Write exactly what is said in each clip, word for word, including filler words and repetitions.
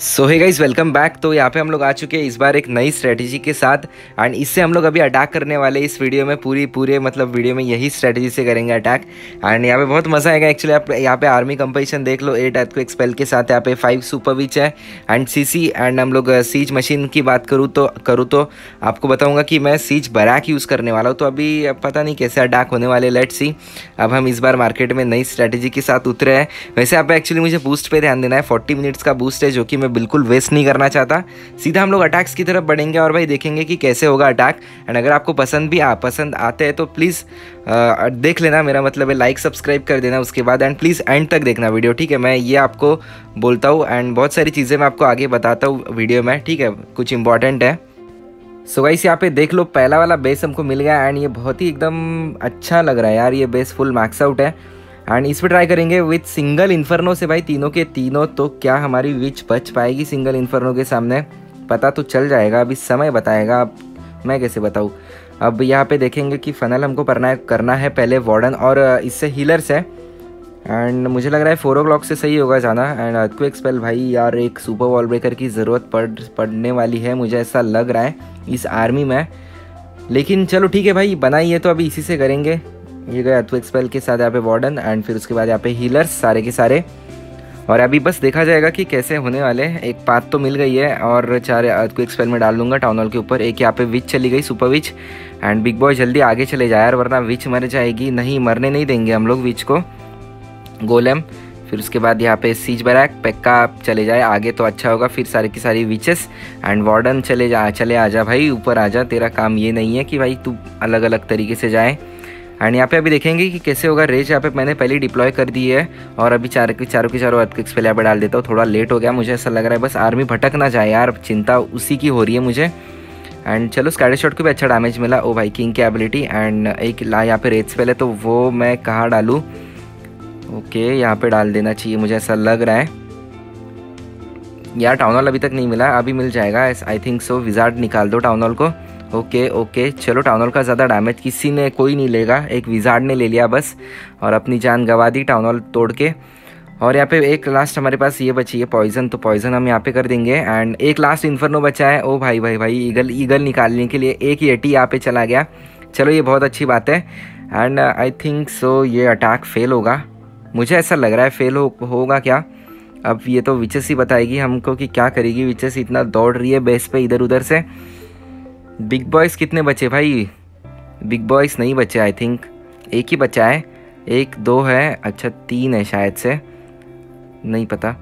सो hey guys, welcome back. तो यहाँ पे हम लोग आ चुके हैं इस बार एक नई स्ट्रेटजी के साथ एंड इससे हम लोग अभी अटैक करने वाले इस वीडियो में। पूरी पूरे मतलब वीडियो में यही स्ट्रेटजी से करेंगे अटैक एंड यहाँ पे बहुत मज़ा आएगा। एक्चुअली आप यहाँ पे आर्मी कंपोजिशन देख लो, एट एथ को एक्सपेल के साथ यहाँ पे फाइव सुपर विच है एंड सीसी एंड हम लोग सीज मशीन की बात करूँ तो करूँ तो आपको बताऊँगा कि मैं सीज बराक यूज़ करने वाला हूँ। तो अभी पता नहीं कैसे अटैक होने वाले, लेट्स सी। अब हम इस बार मार्केट में नई स्ट्रेटजी के साथ उतरे हैं। वैसे यहाँ पे एक्चुअली मुझे बूस्ट पे ध्यान देना है, फोर्टी मिनट्स का बूस्ट है जो कि मैं बिल्कुल वेस्ट नहीं करना चाहता। सीधा हम लोग अटैक्स की तरफ बढ़ेंगे और भाई देखेंगे कि कैसे होगा अटैक। एंड अगर आपको पसंद भी आ पसंद आते हैं तो प्लीज़ देख लेना, मेरा मतलब है लाइक सब्सक्राइब कर देना उसके बाद एंड प्लीज़ एंड तक देखना वीडियो, ठीक है। मैं ये आपको बोलता हूँ एंड बहुत सारी चीज़ें मैं आपको आगे बताता हूँ वीडियो में, ठीक है, कुछ इंपॉर्टेंट है। सो गाइस यहाँ पे देख लो, पहला वाला बेस हमको मिल गया एंड ये बहुत ही एकदम अच्छा लग रहा है यार। ये बेस फुल मैक्स आउट है एंड इस पर ट्राई करेंगे विथ सिंगल इन्फर्नो से भाई, तीनों के तीनों। तो क्या हमारी विच बच पाएगी सिंगल इन्फर्नो के सामने? पता तो चल जाएगा, अभी समय बताएगा। अब मैं कैसे बताऊँ? अब यहाँ पे देखेंगे कि फनल हमको करना है करना है पहले वार्डन और इससे हीलर्स है एंड मुझे लग रहा है फोर ओ क्लॉक से सही होगा जाना। एंड अर्थक्वेक स्पेल भाई यार, एक सुपर वॉल ब्रेकर की ज़रूरत पड़ पड़ने वाली है, मुझे ऐसा लग रहा है इस आर्मी में। लेकिन चलो ठीक है भाई, बनाई है तो अभी इसी से करेंगे। ये गए अर्थक्वेक स्पेल के साथ यहाँ पे वार्डन एंड फिर उसके बाद यहाँ पे हीलर्स सारे के सारे। और अभी बस देखा जाएगा कि कैसे होने वाले। एक पाथ तो मिल गई है और चार अर्थक्वेक स्पेल में डाल दूंगा टाउन हॉल के ऊपर। एक यहाँ पे विच चली गई, super witch. And big boy जल्दी आगे चले जाए यार, वरना विच मर जाएगी। नहीं, मरने नहीं देंगे हम लोग विच को। गोलेम, फिर उसके बाद यहाँ पे सीज बैरक, पेक्का चले जाए आगे तो अच्छा होगा। फिर सारी की सारी विचेस एंड वार्डन चले जा चले आजा भाई, ऊपर आजा। तेरा काम ये नहीं है कि भाई तू अलग अलग तरीके से जाए। एंड यहाँ पे अभी देखेंगे कि कैसे होगा रेज। यहाँ पे मैंने पहले डिप्लॉय कर दी है और अभी चार की चारों की चारों अर्थक्वेक्स पहले यहाँ पे डाल देता हूँ। थोड़ा लेट हो गया, मुझे ऐसा लग रहा है। बस आर्मी भटक ना जाए यार, चिंता उसी की हो रही है मुझे। एंड चलो, स्कैडर शॉट को भी अच्छा डैमेज मिला। ओ भाई, किंग की एबिलिटी एंड एक ला यहाँ पे रेज स्पेल है, तो वो मैं कहाँ डालूँ? ओके, यहाँ पे डाल देना चाहिए, मुझे ऐसा लग रहा है यार। टाउन हॉल अभी तक नहीं मिला, अभी मिल जाएगा आई थिंक सो। विजार्ड निकाल दो टाउन हॉल को। ओके ओके, चलो टाउन हॉल का ज़्यादा डैमेज किसी ने कोई नहीं लेगा, एक विजार्ड ने ले लिया बस और अपनी जान गंवा दी टाउन हॉल तोड़ के। और यहाँ पे एक लास्ट हमारे पास ये बची है पॉइजन, तो पॉइजन हम यहाँ पे कर देंगे। एंड एक लास्ट इन्फर्नो बचा है। ओ भाई भाई भाई, ईगल ईगल निकालने के लिए एक येटी यहाँ पे चला गया। चलो ये बहुत अच्छी बात है एंड आई थिंक सो ये अटैक फेल होगा, मुझे ऐसा लग रहा है। फेल हो, होगा क्या? अब ये तो विचेस ही बताएगी हमको कि क्या करेगी। विचेस इतना दौड़ रही है बेस पे इधर उधर से। बिग बॉयज़ कितने बचे भाई? बिग बॉयज़ नहीं बचे आई थिंक, एक ही बचा है। एक दो है, अच्छा तीन है शायद से, नहीं पता।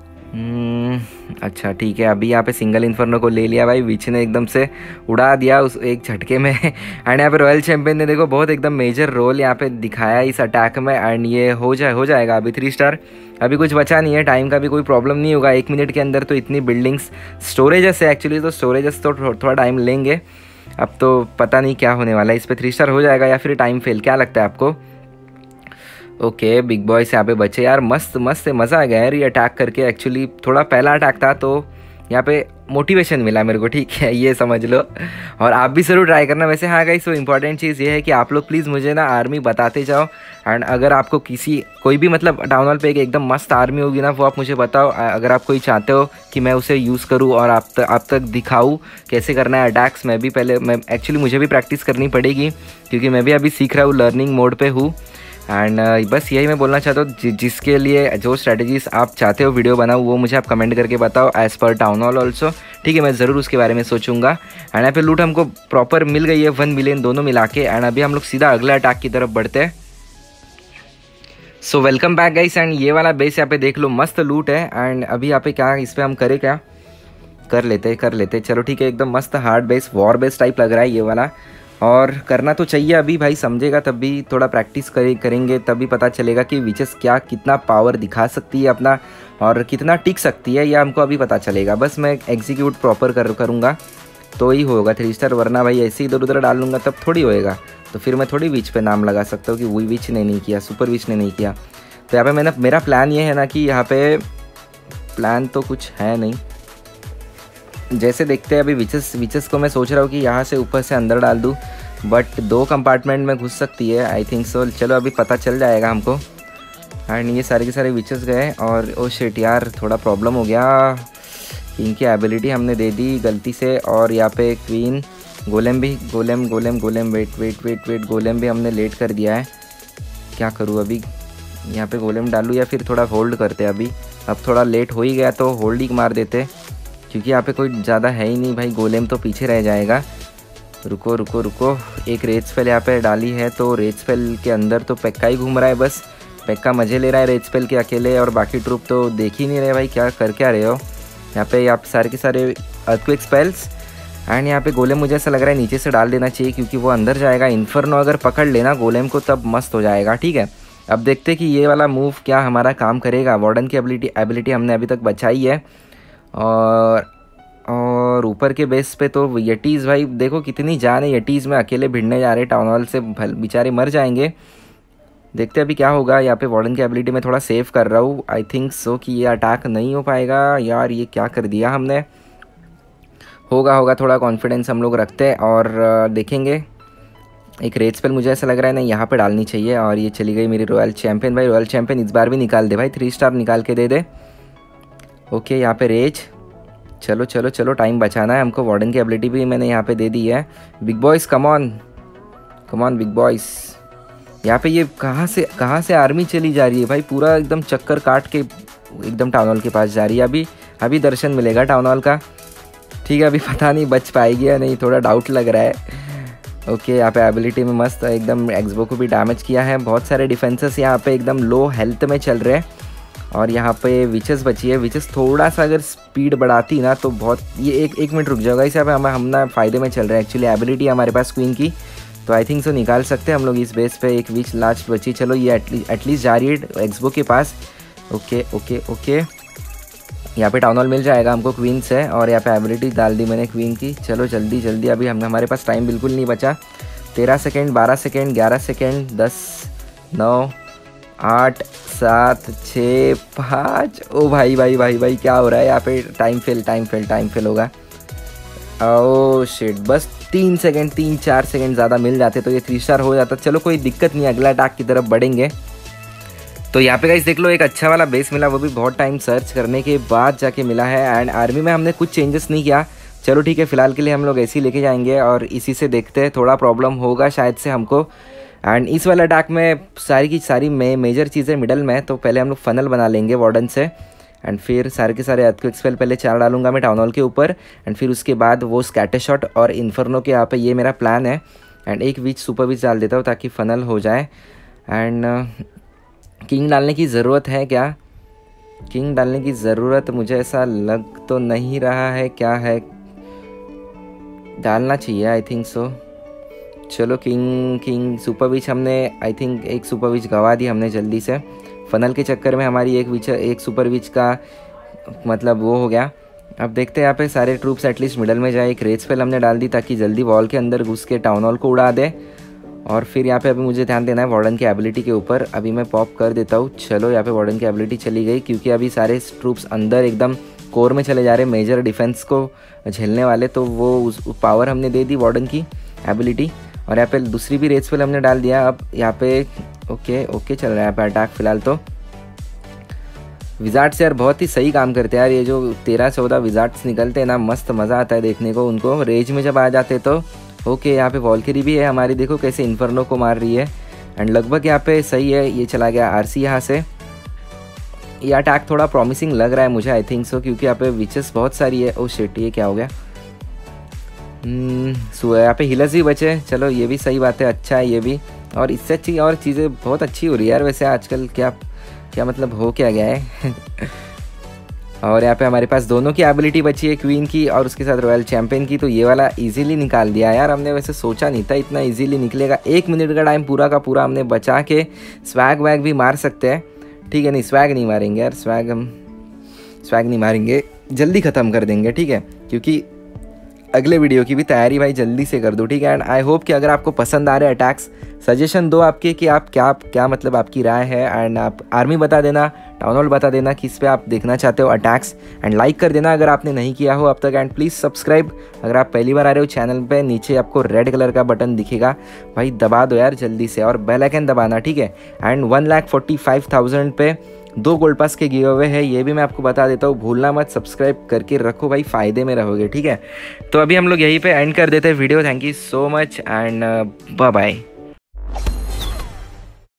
अच्छा ठीक है, अभी यहाँ पे सिंगल इन्फर्नो को ले लिया भाई, विच ने एकदम से उड़ा दिया उस एक झटके में। एंड यहाँ पे रॉयल चैंपियन ने देखो बहुत एकदम मेजर रोल यहाँ पे दिखाया इस अटैक में। एंड ये हो जाए हो जाएगा अभी थ्री स्टार। अभी कुछ बचा नहीं है, टाइम का भी कोई प्रॉब्लम नहीं होगा। एक मिनट के अंदर तो इतनी बिल्डिंग्स, स्टोरेजेस है एक्चुअली, तो स्टोरेजेस तो थोड़ा टाइम लेंगे। अब तो पता नहीं क्या होने वाला है, इस पर थ्री स्टार हो जाएगा या फिर टाइम फेल, क्या लगता है आपको? ओके, बिग बॉयस यहाँ पे बचे यार। मस्त मस्त है, मज़ा आ गया यार ये अटैक करके। एक्चुअली थोड़ा पहला अटैक था तो यहाँ पे मोटिवेशन मिला मेरे को, ठीक है, ये समझ लो। और आप भी ज़रूर ट्राई करना। वैसे हाँ गाइस, सो इम्पॉर्टेंट चीज़ ये है कि आप लोग प्लीज़ मुझे ना आर्मी बताते जाओ। एंड अगर आपको किसी कोई भी मतलब टाउन हॉल पे एक एकदम मस्त आर्मी होगी ना, वो आप मुझे बताओ। अगर आप कोई चाहते हो कि मैं उसे यूज़ करूँ और आप तक आप तक दिखाऊँ कैसे करना है अटैक्स। मैं भी पहले मैं एक्चुअली मुझे भी प्रैक्टिस करनी पड़ेगी क्योंकि मैं भी अभी सीख रहा हूँ, लर्निंग मोड पे हूँ। एंड uh, बस यही मैं बोलना चाहता हूँ, जि, जिसके लिए जो स्ट्रैटेजीज आप चाहते हो वीडियो बनाऊँ वो मुझे आप कमेंट करके बताओ as per town hall also, ठीक है। मैं ज़रूर उसके बारे में सोचूंगा। एंड यहाँ पे लूट हमको प्रॉपर मिल गई है, वन मिलियन दोनों मिला के। एंड अभी हम लोग सीधा अगला अटैक की तरफ बढ़ते हैं। So welcome back guys. And ये वाला बेस यहाँ पे देख लो, मस्त लूट है। एंड अभी यहाँ पे क्या इस पर हम करें, क्या कर लेते कर लेते चलो ठीक है, एकदम मस्त hard base, war base type लग रहा है ये वाला। और करना तो चाहिए अभी भाई, समझेगा तब भी, थोड़ा प्रैक्टिस करे करेंगे तभी पता चलेगा कि विचेस क्या कितना पावर दिखा सकती है अपना और कितना टिक सकती है, यह हमको अभी पता चलेगा। बस मैं एग्जीक्यूट प्रॉपर कर करूँगा तो ही होगा थ्री स्टार, वरना भाई ऐसे इधर उधर डाल लूँगा तब थोड़ी होएगा। तो फिर मैं थोड़ी विच पे नाम लगा सकता हूँ कि वही विच ने नहीं किया, सुपर विच ने नहीं किया। तो यहाँ पर मैंने मेरा प्लान ये है ना कि यहाँ पे प्लान तो कुछ है नहीं, जैसे देखते हैं। अभी विचेस विचेस को मैं सोच रहा हूँ कि यहाँ से ऊपर से अंदर डाल दूँ, बट दो कंपार्टमेंट में घुस सकती है आई थिंक सो। चलो अभी पता चल जाएगा हमको। एंड ये सारे के सारे विचेस गए और ओ शिट यार, थोड़ा प्रॉब्लम हो गया। किंग की एबिलिटी हमने दे दी गलती से। और यहाँ पे क्वीन गोलेम भी, golem golem golem wait wait wait wait golem भी हमने लेट कर दिया है। क्या करूँ अभी, यहाँ पे गोलेम डालूँ या फिर थोड़ा होल्ड करते अभी। अब थोड़ा लेट हो ही गया तो होल्ड ही मार देते, क्योंकि यहाँ पे कोई ज़्यादा है ही नहीं भाई, गोलेम तो पीछे रह जाएगा। रुको रुको रुको, एक रेज स्पेल यहाँ पे डाली है, तो रेज स्पेल के अंदर तो पेक्का ही घूम रहा है बस। पेक्का मज़े ले रहा है रेज स्पेल के अकेले, और बाकी ट्रूप तो देख ही नहीं रहे भाई क्या कर क्या रहे हो। यहाँ पे आप सारे के सारे अर्थक्वेक स्पेल्स। एंड यहाँ पे गोलेम मुझे ऐसा लग रहा है नीचे से डाल देना चाहिए, क्योंकि वो अंदर जाएगा। इन्फर्नो अगर पकड़ लेना गोलेम को तब मस्त हो जाएगा। ठीक है, अब देखते कि ये वाला मूव क्या हमारा काम करेगा। वार्डन की एबिलिटी एबिलिटी हमने अभी तक बचाई है। और और ऊपर के बेस पे तो यटीज़ भाई देखो कितनी जान है यटीज़ में, अकेले भिड़ने जा रहे टाउन हॉल से, बेचारे मर जाएंगे। देखते अभी क्या होगा। यहाँ पे वार्डन की एबिलिटी में थोड़ा सेव कर रहा हूँ। आई थिंक सो कि ये अटैक नहीं हो पाएगा। यार ये क्या कर दिया हमने। होगा होगा थोड़ा कॉन्फिडेंस हम लोग रखते हैं और देखेंगे। एक रेड स्पेल मुझे ऐसा लग रहा है ना यहाँ पे डालनी चाहिए। और ये चली गई मेरी रॉयल चैम्पियन। भाई रॉयल चैम्पियन इस बार भी निकाल दे भाई, थ्री स्टार निकाल के दे दे। ओके यहाँ पे रेज, चलो चलो चलो टाइम बचाना है हमको। वार्डन की एबिलिटी भी मैंने यहाँ पे दे दी है। Big boys come on come on big boys. यहाँ पे ये कहाँ से कहाँ से आर्मी चली जा रही है भाई, पूरा एकदम चक्कर काट के एकदम टाउन हॉल के पास जा रही है। अभी अभी दर्शन मिलेगा टाउन हॉल का। ठीक है, अभी पता नहीं बच पाएगी या नहीं, थोड़ा डाउट लग रहा है। ओके यहाँ पे एबिलिटी में मस्त एकदम एक्सबो को भी डैमेज किया है। बहुत सारे डिफेंसेस यहाँ पे एकदम लो हेल्थ में चल रहे हैं। और यहाँ पे विचेस बची है। विचेस थोड़ा सा अगर स्पीड बढ़ाती ना तो बहुत, ये एक एक मिनट रुक जाएगा। इस यहाँ पे हम हम ना फ़ायदे में चल रहे हैं एक्चुअली। एबिलिटी हमारे पास क्वीन की, तो आई थिंक सो निकाल सकते हैं हम लोग इस बेस पे। एक विच लास्ट बची, चलो ये एटलीस्ट एटलीस्ट जा रही है एक्सबो के पास। ओके ओके ओके यहाँ पे टाउन हॉल मिल जाएगा हमको क्वीन से। और यहाँ पे एबिलिटी डाल दी मैंने क्वीन की। चलो जल्दी जल्दी, अभी हम हमारे पास टाइम बिल्कुल नहीं बचा। तेरह सेकेंड, बारह सेकेंड, ग्यारह सेकेंड, दस, नौ, आठ, सात, छः, पाँच। ओ भाई भाई भाई भाई क्या हो रहा है यहाँ पे। Time fail time fail time fail होगा। ओ शिट, बस तीन सेकंड तीन चार सेकंड ज़्यादा मिल जाते तो ये थ्री स्टार हो जाता। चलो कोई दिक्कत नहीं, अगला अटैक की तरफ बढ़ेंगे। तो यहाँ पे गाइस देख लो एक अच्छा वाला बेस मिला, वो भी बहुत टाइम सर्च करने के बाद जाके मिला है। एंड आर्मी में हमने कुछ चेंजेस नहीं किया। चलो ठीक है, फ़िलहाल के लिए हम लोग ऐसे ही लेके जाएंगे और इसी से देखते हैं। थोड़ा प्रॉब्लम होगा शायद से हमको। एंड इस वाले अटैक में सारी की सारी मे मेजर चीज़ें मिडल में, तो पहले हम लोग फनल बना लेंगे वार्डन से। एंड फिर सारे के सारे अर्थक्वेक स्पेल पहले चार डालूंगा मैं टाउन हॉल के ऊपर। एंड फिर उसके बाद वो स्कैटर शॉट और इन्फर्नो के यहाँ पे, ये मेरा प्लान है। एंड एक विच सुपर विच डाल देता हूँ ताकि फनल हो जाए। एंड किंग डालने की ज़रूरत है क्या? किंग डालने की ज़रूरत मुझे ऐसा लग तो नहीं रहा है। क्या है, डालना चाहिए आई थिंक सो। चलो किंग किंग सुपर विच हमने आई थिंक एक सुपर विच गवा दी हमने जल्दी से। फनल के चक्कर में हमारी एक विच एक सुपर विच का मतलब वो हो गया। अब देखते हैं यहाँ पे सारे ट्रूप्स एटलीस्ट मिडल में जाए। एक रेज स्पेल हमने डाल दी ताकि जल्दी वॉल के अंदर घुस के टाउन हॉल को उड़ा दे। और फिर यहाँ पे अभी मुझे ध्यान देना है वार्डन की एबिलिटी के ऊपर। अभी मैं पॉप कर देता हूँ। चलो यहाँ पे वार्डन की एबिलिटी चली गई, क्योंकि अभी सारे ट्रूप्स अंदर एकदम कोर में चले जा रहे, मेजर डिफेंस को झेलने वाले। तो वो उस पावर हमने दे दी वार्डन की एबिलिटी। और यहाँ पे दूसरी भी रेज स्पेल हमने डाल दिया। अब यहाँ पे ओके ओके चल रहा है यहाँ पे अटैक फिलहाल। तो विजार्ड्स यार बहुत ही सही काम करते हैं यार। ये जो तेरह चौदह विजार्ड्स निकलते हैं ना, मस्त मज़ा आता है देखने को उनको। रेज में जब आ जाते तो ओके। यहाँ पे वॉल्किरी भी है हमारी, देखो कैसे इन्फर्नो को मार रही है। एंड लगभग यहाँ पे सही है। ये चला गया आरसी यहाँ से। ये अटैक थोड़ा प्रॉमिसिंग लग रहा है मुझे आई थिंक सो, क्योंकि यहाँ पे विचेस बहुत सारी है। ओ शिट, ये क्या हो गया। सो यहाँ पे हिलर्स भी बचे। चलो ये भी सही बात है, अच्छा है ये भी। और इससे अच्छी और चीज़ें बहुत अच्छी हो रही है यार वैसे आजकल। क्या क्या मतलब हो क्या गया है। और यहाँ पे हमारे पास दोनों की एबिलिटी बची है, क्वीन की और उसके साथ रॉयल चैम्पियन की। तो ये वाला इजीली निकाल दिया यार हमने। वैसे सोचा नहीं था इतना इजीली निकलेगा। एक मिनट का टाइम पूरा का पूरा हमने बचा के स्वैग वैग भी मार सकते हैं। ठीक है, नहीं स्वैग नहीं मारेंगे यार, स्वैग हम स्वैग नहीं मारेंगे, जल्दी ख़त्म कर देंगे। ठीक है, क्योंकि अगले वीडियो की भी तैयारी भाई जल्दी से कर दो। ठीक है, एंड आई होप कि अगर आपको पसंद आ रहे हैं अटैक्स, सजेशन दो आपके कि आप क्या क्या मतलब आपकी राय है। एंड आप आर्मी बता देना, टाउन हॉल बता देना किस पे आप देखना चाहते हो अटैक्स। एंड लाइक कर देना अगर आपने नहीं किया हो अब तक। एंड प्लीज़ सब्सक्राइब अगर आप पहली बार आ रहे हो चैनल पे। नीचे आपको रेड कलर का बटन दिखेगा भाई, दबा दो यार जल्दी से। और बेल आइकन दबाना, ठीक है। And one lakh forty five thousand पे दो गोल्ड पास के गिव अवे है, ये भी मैं आपको बता देता हूँ, भूलना मत, सब्सक्राइब करके रखो भाई, फ़ायदे में रहोगे, ठीक है। तो अभी हम लोग यहीं पे एंड कर देते हैं video. Thank you so much and bye bye.